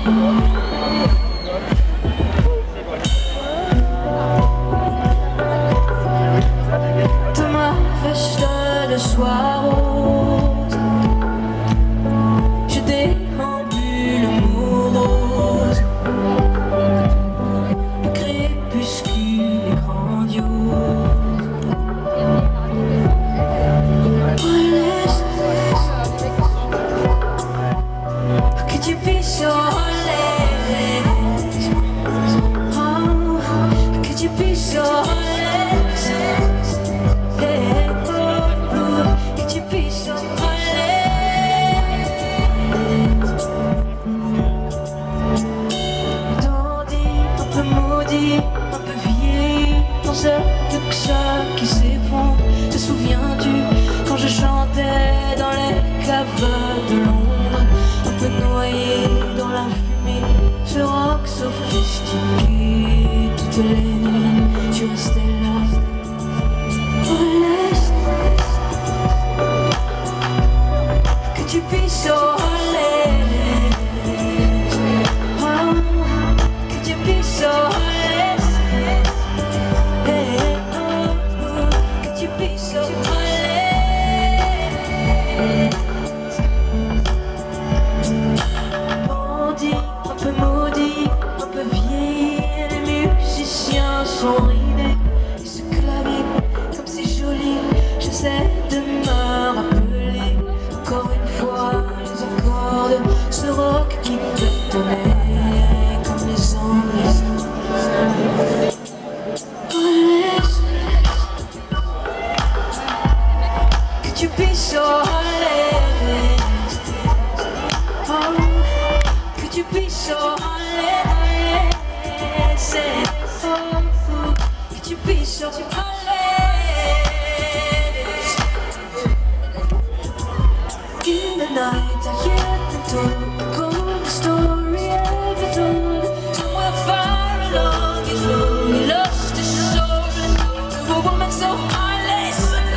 De ma veste de soie rose, je déambule morose. Le crépuscule est grandiose. Laisse que tu puisses l'aise, oh, que tu puisses l'aise, que tu puisses l'aise. Dandy, un peu maudit, un peu vieilli, dans cette luxe qui s'effondre. Te souviens-tu quand je chantais dans les caves de Londres, un peu noyé dans la fumée, ce rock sophistiqué. Toutes les nuits, tu restais là. Oh, laisse que tu puisses l'aise, oh, que tu puisses l'aise, que tu puisses l'aise. Bandit, un peu maudit, un peu vieilli, les musiciens sont ridés. Et ce clavier, comme c'est joli, j'essaie de me rappeler encore une fois les accords de ce rock qui pétonnait comme les Anglais. Oh, laisse que tu puisses l'aise, oh, que tu puisses l'aise, oh, que tu puisses l'aise. In the night I hear them talk, the cold story ever told. Somewhere far along his road he lost his soul to a woman so heartless.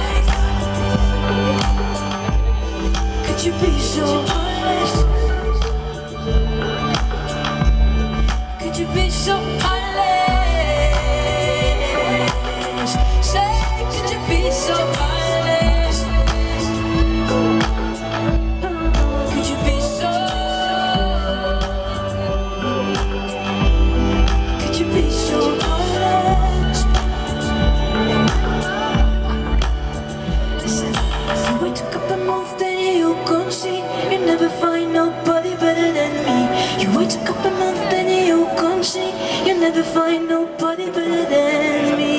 Could you be so heartless? Could you be so heartless? Say, could you be so heartless? Could you be so? Could you be so heartless? Listen, you wait a couple months, then you come see. You never find nobody better than me. You wait a couple months, then you come see. You never find nobody better than me.